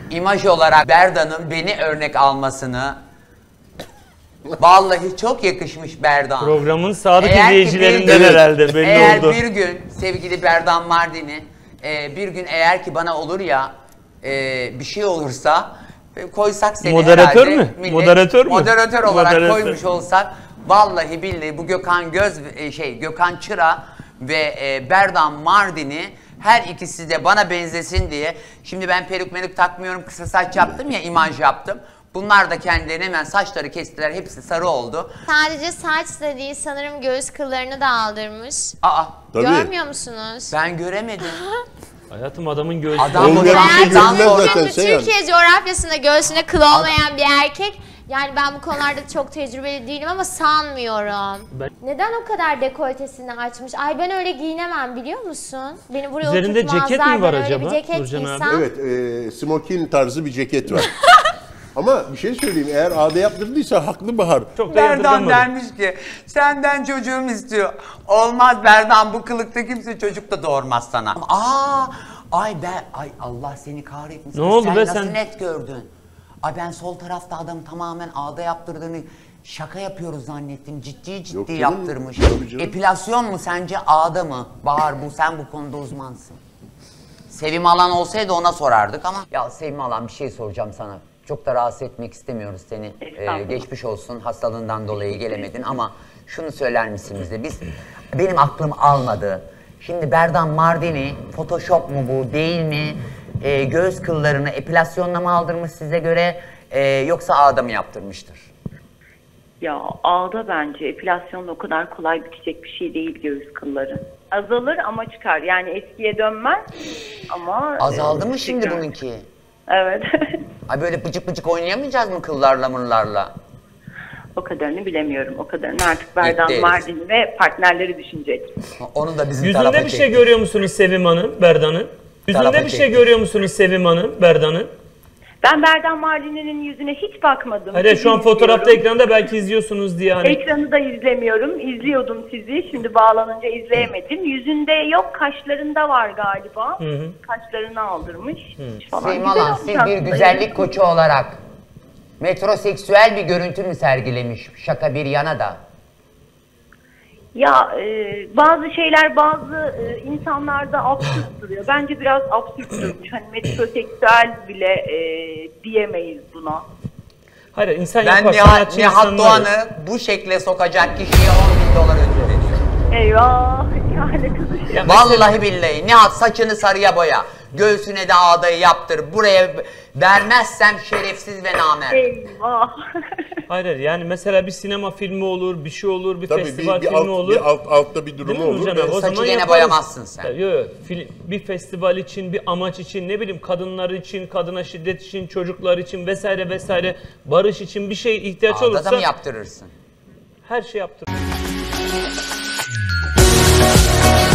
imaj olarak Berdan'ın beni örnek almasını vallahi çok yakışmış Berdan. Programın sadık izleyicilerinden herhalde belli eğer oldu. Bir gün sevgili Berdan Mardini bir gün eğer ki bana olur ya bir şey olursa koysak seni moderatör herhalde. mü? Moderatör mü? Moderatör olarak koymuş olsak vallahi billahi bu Gökhan Çıra ve Berdan Mardini her ikisi de bana benzesin diye. Şimdi ben peruk takmıyorum, kısa saç yaptım ya, imaj yaptım. Bunlar da kendilerine hemen saçları kestiler, hepsi sarı oldu. Sadece saç da değil, sanırım göğüs kıllarını da aldırmış. Aa, tabii. Görmüyor musunuz? Ben göremedim. Hayatım adamın göğsü. Adam Türkiye coğrafyasında göğsüne kıl olmayan bir erkek. Yani ben bu konularda çok tecrübeli değilim ama sanmıyorum. Neden o kadar dekoltesini açmış? Ay ben öyle giyinemem biliyor musun? Beni buraya üzerinde oturtmazlar. ceket mi var ben acaba? Öyle bir ceket Nurcan abi. giysem. Evet, smokin tarzı bir ceket var. Ama bir şey söyleyeyim, eğer ağda yaptırdıysa haklı Bahar. Çok da Berdan dermiş ki senden çocuğum istiyor. Olmaz Berdan, bu kılıkta kimse çocuk da doğurmaz sana. Ay Allah seni kahretmesin. Ne oldu sen be nasıl sen? net gördün? Ay ben sol tarafta adam tamamen ağda yaptırdığını şaka yapıyoruz zannettim. Ciddi Yok canım, yaptırmış. tabii canım. Epilasyon mu sence ağda mı? Bahar sen bu konuda uzmansın. Sevim Alan olsaydı ona sorardık ama. Ya Sevim Alan bir şey soracağım sana. Çok da rahatsız etmek istemiyoruz seni. Geçmiş olsun, hastalığından dolayı gelemedin ama şunu söyler misin bize? Benim aklım almadı. Şimdi Berdan Mardini, Photoshop mu bu, değil mi? Göğüs kıllarını epilasyonla mı aldırmış size göre yoksa ağda mı yaptırmıştır? Ya ağda bence epilasyonla o kadar kolay bitecek bir şey değil göğüs kılları. Azalır ama çıkar. Yani eskiye dönmez ama... Azaldı mı şimdi bununki? Evet. Ay böyle bıcık bıcık oynayamayacağız mı kıllarla mırlarla? O kadarını bilemiyorum. O kadarını artık Berdan Mardini ve partnerleri düşünecek. Onu da bizim yüzünde bir şey görüyor musunuz Sevim Hanım, Berdan'ın? Yüzünde bir şey görüyor musunuz Sevim Hanım, Berdan'ın? Ben Berdan Mardini'nin yüzüne hiç bakmadım. Hayır, şu an fotoğrafta ekranda belki izliyorsunuz diye hani. Ekranı da izlemiyorum. İzliyordum sizi. Şimdi bağlanınca izleyemedim. Yüzünde yok, kaşlarında var galiba. Kaşlarını aldırmış falan. Sevim Alan, siz bir güzellik koçu olarak metroseksüel bir görüntü mü sergilemiş? Şaka bir yana da. Ya bazı şeyler bazı insanlarda absürt duruyor. Bence biraz absürt durmuş. Hani metroseksüel bile diyemeyiz buna. Hayır, insan ben yapar. Nihat Doğan'ı bu şekle sokacak kişiye $10.000 ödül veriyorum. Eyvah! Yani kızım. Vallahi billahi Nihat, saçını sarıya boya. Göğsüne de ağdayı yaptır. Buraya vermezsem şerefsiz ve namert. Eyvah! Hayır, yani mesela bir sinema filmi olur, bir şey olur, bir Tabii festival filmi olur. Altta bir durumu olur. O saçı gene boyamazsın sen. Yok, bir festival için, bir amaç için, ne bileyim kadınlar için, kadına şiddet için, çocuklar için vesaire vesaire, barış için bir şey ihtiyaç olursa. Ağda da mı yaptırırsın? Her şey yaptırırsın.